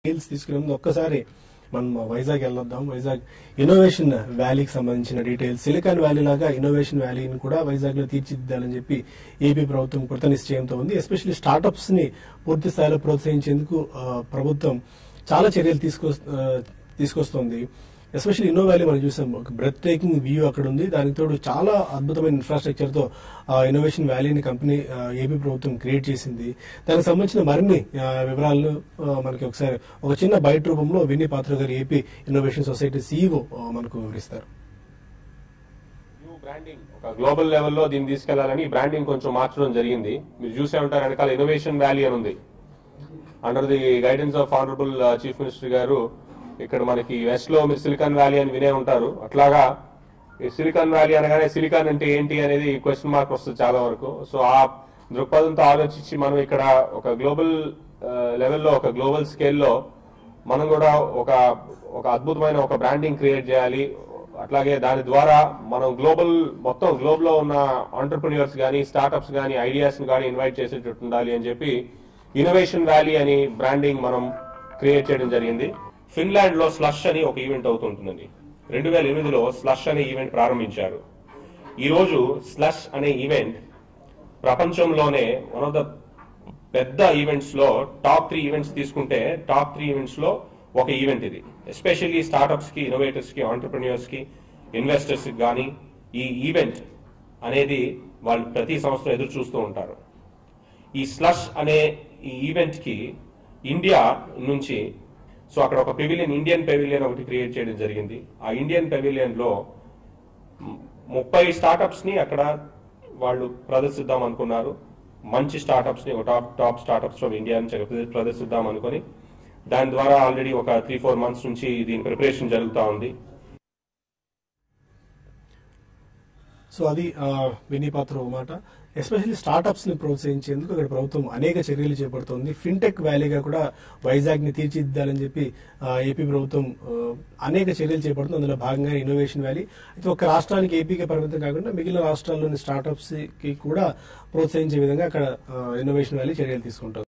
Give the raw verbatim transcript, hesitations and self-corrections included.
Details తీసుకునే ముందు ఒక్కసారి మనం వైజాగ్ వెళ్ళొద్దాం. వైజాగ్ ఇన్నోవేషన్ వ్యాలీకి సంబంధించిన డీటెయిల్స్, సిలికాన్ వ్యాలీ లాగా ఇన్నోవేషన్ వ్యాలీని కూడా వైజాగ్ లో తీర్చిదిద్దాలని చెప్పి ఏపీ ప్రభుత్వం కృత నిశ్చయంతో ఉంది. ఎస్పెషల్లీ స్టార్టప్స్ ని పూర్తి స్థాయిలో ప్రోత్సహించేందుకు ప్రభుత్వం చాలా చర్యలు తీసుకొ తీసుకొస్తోంది. ఎస్పెషల్లీ ఇన్నో వ్యాలీ మనం చూసాం, ఒక బ్రెత్ టేకింగ్ వ్యూ అక్కడ ఉంది. దానికి తోడు చాలా అద్భుతమైన ఇన్ఫ్రాస్ట్రక్చర్ తో ఇన్నోవేషన్ వ్యాలీని కంపెనీ ఏపీ ప్రభుత్వం క్రియేట్ చేసింది. దానికి సంబంధించిన మరిన్ని వివరాలను మనకి ఒకసారి ఒక చిన్న బయట రూపంలో విన్నీ పాత్ర గారు, ఏపీ ఇన్నోవేషన్ సొసైటీ సీఈఓ మనకు వివరిస్తారు. బ్రాండింగ్ ఒక గ్లోబల్ లెవెల్లో దీన్ని తీసుకెళ్లాలని బ్రాండింగ్ కొంచెం మార్చడం జరిగింది. మీరు చూసే ఉంటారు, వెనకాల ఇన్నోవేషన్ వ్యాలీ అని ఉంది. Under the guidance of honourable chief minister గారు ఇక్కడ మనకి వెస్ట్ లో మీరు సిలికాన్ వ్యాలీ అని వినే ఉంటారు. అట్లాగా ఈ సిలికాన్ వ్యాలీ అనగానే సిలికాన్ అంటే ఏంటి అనేది క్వశ్చన్ మార్క్ వస్తుంది చాలా వరకు. సో ఆ దృక్పథంతో ఆలోచించి మనం ఇక్కడ ఒక గ్లోబల్ లెవెల్లో, ఒక గ్లోబల్ స్కేల్లో మనం కూడా ఒక ఒక అద్భుతమైన ఒక బ్రాండింగ్ క్రియేట్ చేయాలి. అట్లాగే దాని ద్వారా మనం గ్లోబల్ మొత్తం గ్లోబ్ లో ఉన్న ఆంటర్ప్రిన్యూర్స్ కానీ, స్టార్ట్అప్స్ కానీ, ఐడియాస్ కానీ ఇన్వైట్ చేసేటట్టు ఉండాలి అని చెప్పి ఇన్నోవేషన్ వ్యాలీ అని బ్రాండింగ్ మనం క్రియేట్ చేయడం జరిగింది. ఫిన్లాండ్ లో స్లష్ అని ఒక ఈవెంట్ అవుతుంటుందండి. రెండు వేల ఎనిమిదిలో స్లష్ అనే ఈవెంట్ ప్రారంభించారు. ఈ రోజు స్లష్ అనే ఈవెంట్ ప్రపంచంలోనే వన్ ఆఫ్ ద పెద్ద ఈవెంట్స్ లో టాప్ త్రీ ఈవెంట్స్ తీసుకుంటే టాప్ త్రీ ఈవెంట్స్ లో ఒక ఈవెంట్ ఇది. ఎస్పెషల్లీ స్టార్ట్అప్స్ కి, ఇన్నోవేటర్స్ కి, ఆంటర్ప్రిన్యూర్స్ కి, ఇన్వెస్టర్స్ కి కానీ ఈ ఈవెంట్ అనేది వాళ్ళు ప్రతి సంవత్సరం ఎదురు చూస్తూ ఉంటారు. ఈ స్లష్ అనే ఈ ఈవెంట్ కి ఇండియా నుంచి సో అక్కడ ఒక పెవిలియన్, ఇండియన్ పెవిలియన్ ఒకటి క్రియేట్ చేయడం జరిగింది. ఆ ఇండియన్ పెవిలియన్ లో ముప్పై స్టార్ట్అప్స్ ని అక్కడ వాళ్ళు ప్రదర్శిద్దాం అనుకున్నారు. మంచి స్టార్ట్అప్స్ ని, ఒక top top startups from India నుంచి ప్రదర్శిద్దాం అనుకుని దాని ద్వారా ఆల్రెడీ ఒక త్రీ ఫోర్ మంత్స్ నుంచి దీని ప్రిపరేషన్ జరుగుతూ ఉంది. సో అది విన్నీ పాత్ర మాట. ఎస్పెషల్లీ స్టార్ట్అప్స్ ని ప్రోత్సహించేందుకు ఇక్కడ ప్రభుత్వం అనేక చర్యలు చేపడుతోంది. ఫిన్టెక్ వ్యాలీగా కూడా వైజాగ్ ని తీర్చిదిద్దాలని చెప్పి ఏపీ ప్రభుత్వం అనేక చర్యలు చేపడుతుంది. అందులో భాగంగా ఇన్నోవేషన్ వ్యాలీ అయితే ఒక రాష్ట్రానికి, ఏపీకి పరిమితం కాకుండా మిగిలిన రాష్ట్రాల్లోని స్టార్ట్అప్స్ కి కూడా ప్రోత్సహించే విధంగా అక్కడ ఇన్నోవేషన్ వ్యాలీ చర్యలు తీసుకుంటారు.